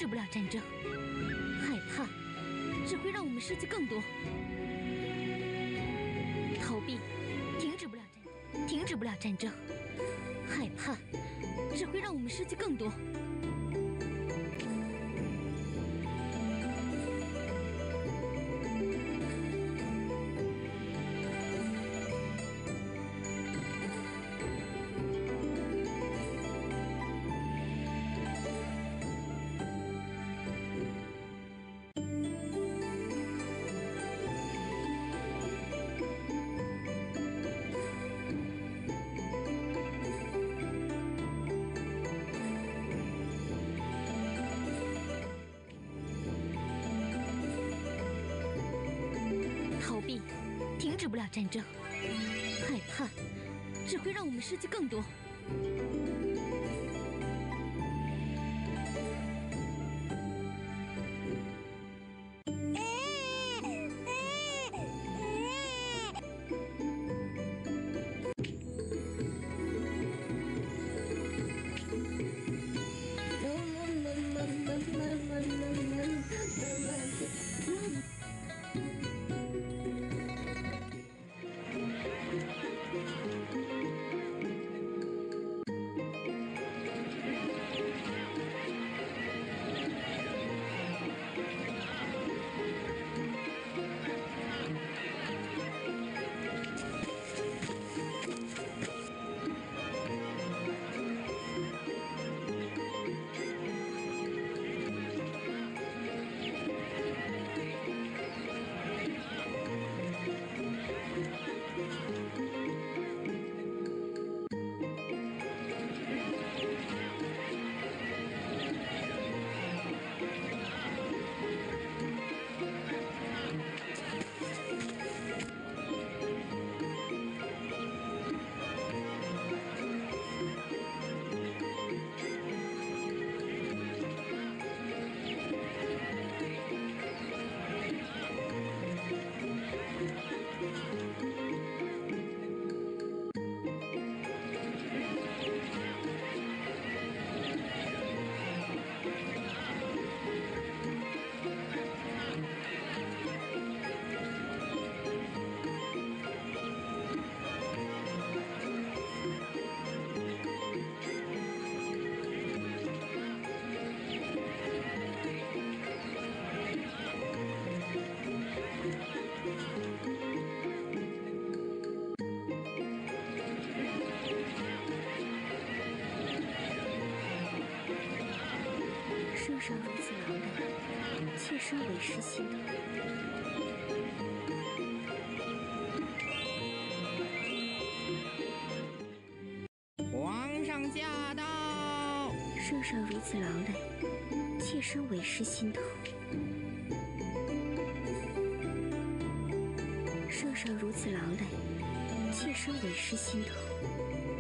止不了战争，害怕只会让我们失去更多。逃避停止不了战争，害怕只会让我们失去更多。逃避停止不了战争，害怕只会让我们失去更多。圣上如此狼狈，妾身为师心疼。 皇上驾到！ 圣上如此狼狈，妾身为师心疼。圣上如此狼狈，妾身为师心疼。